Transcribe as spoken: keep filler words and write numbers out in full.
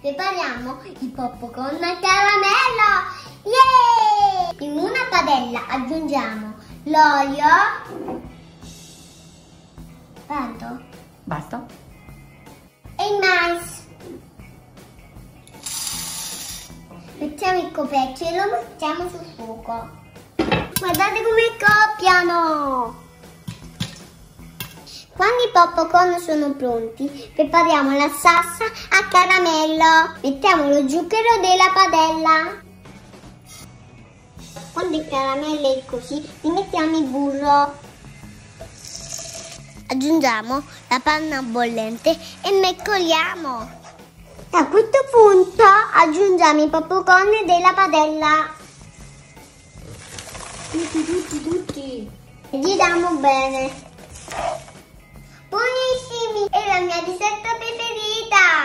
prepariamo il popcorn al caramello. Yeah! In una padella aggiungiamo l'olio. Tanto? Basta. E il mais. Mettiamo il coperchio e lo mettiamo sul fuoco. Guardate come coppiano! Quando i popcorn sono pronti, prepariamo la salsa a caramello. Mettiamo lo zucchero della padella. Quando il caramello è così, gli mettiamo il burro. Aggiungiamo la panna bollente e mescoliamo. A questo punto aggiungiamo i popcorn della padella. Tutti, tutti, tutti. E giriamo bene. Buonissimi! È la mia ricetta preferita!